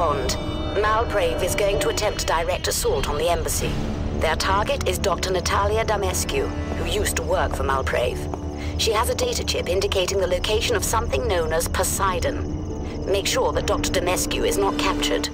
Bond. Malprave is going to attempt direct assault on the embassy. Their target is Dr. Natalia Damescu, who used to work for Malprave. She has a data chip indicating the location of something known as Poseidon. Make sure that Dr. Damescu is not captured.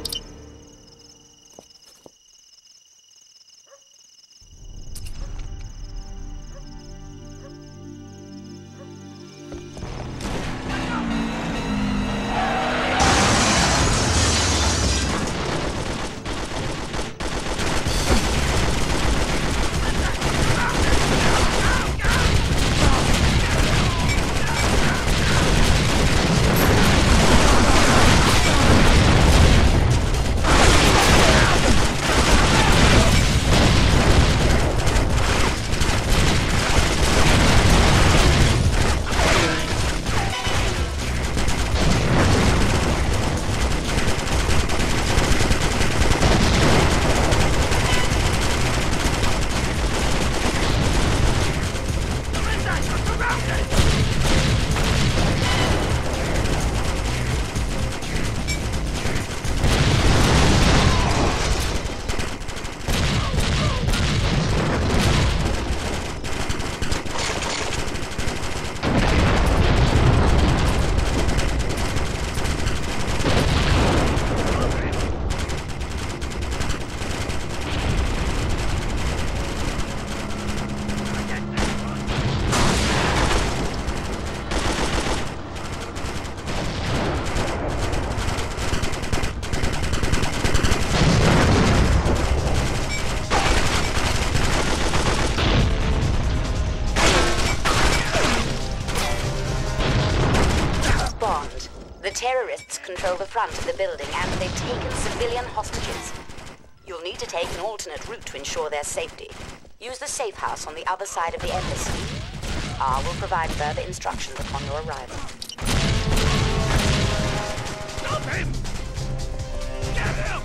The terrorists control the front of the building and they've taken civilian hostages. You'll need to take an alternate route to ensure their safety. Use the safe house on the other side of the embassy. I will provide further instructions upon your arrival. Stop him! Get him!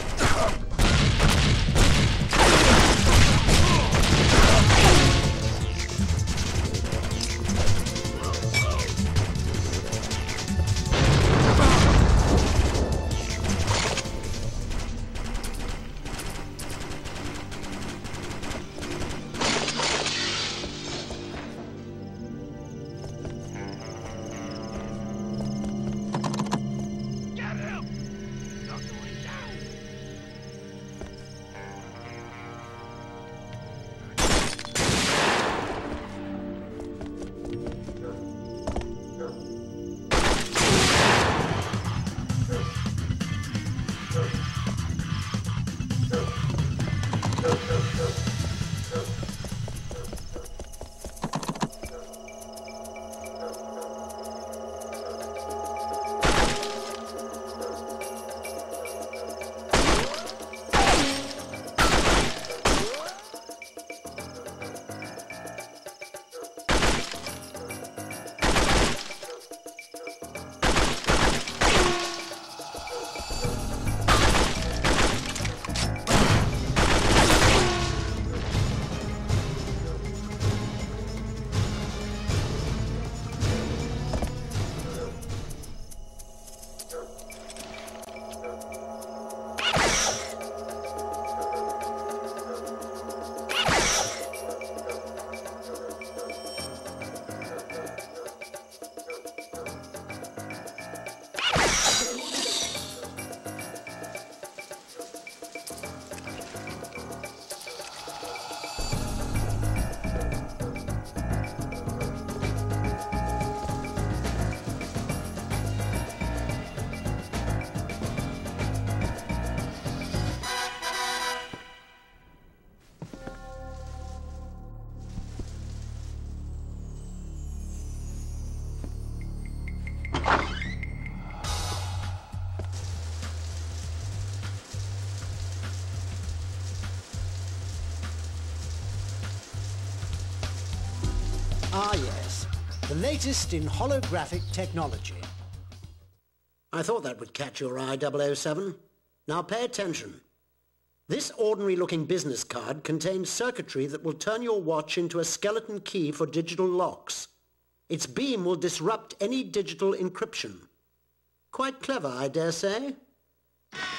Ah, yes. The latest in holographic technology. I thought that would catch your eye, 007. Now pay attention. This ordinary-looking business card contains circuitry that will turn your watch into a skeleton key for digital locks. Its beam will disrupt any digital encryption. Quite clever, I dare say.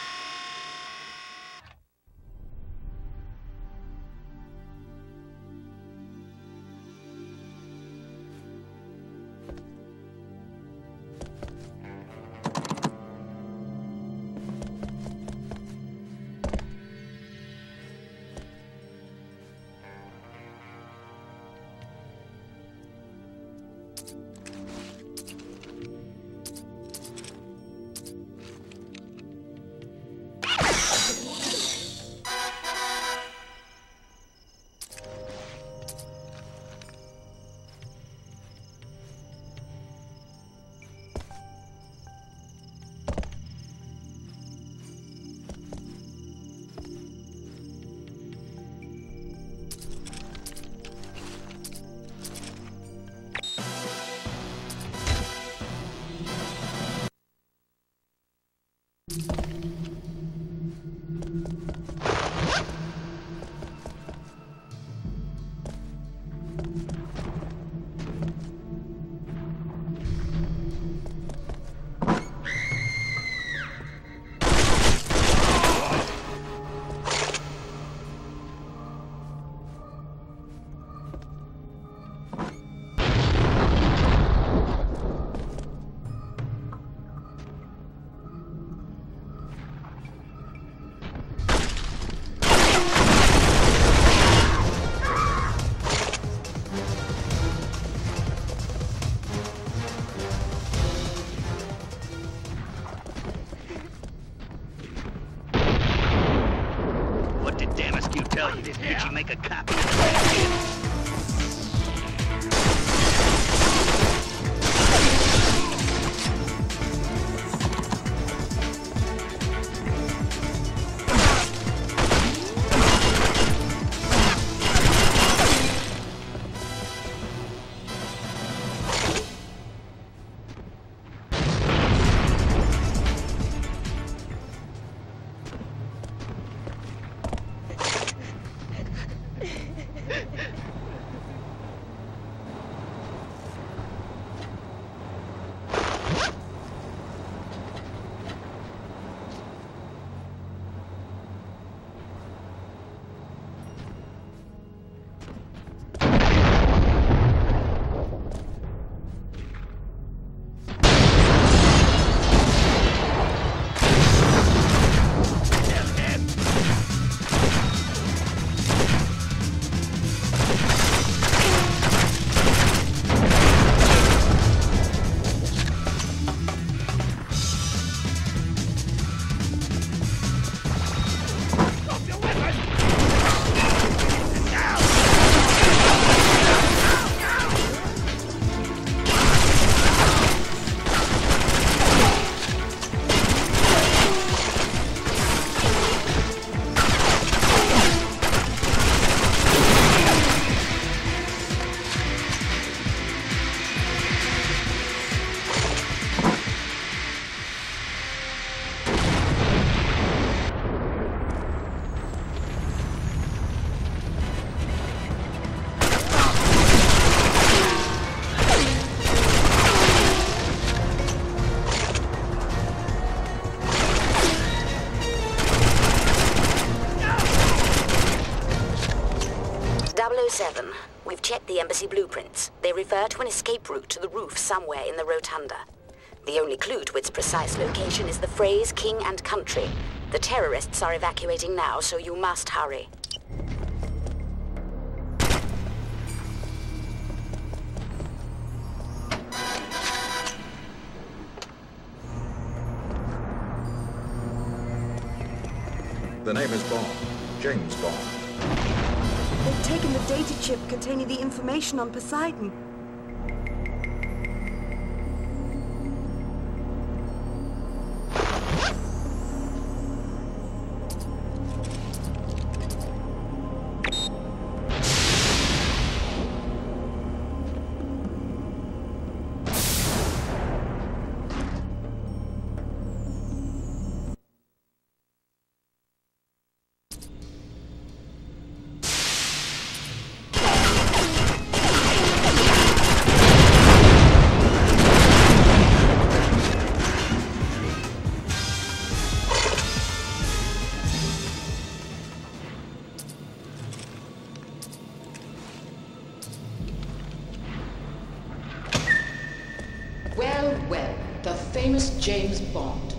What did Damascus tell you? Did she make a copy of the We've checked the embassy blueprints. They refer to an escape route to the roof somewhere in the rotunda. The only clue to its precise location is the phrase "King and Country." The terrorists are evacuating now, so you must hurry. The name is Bond. James Bond. They've taken the data chip containing the information on Poseidon. Well, well, the famous James Bond.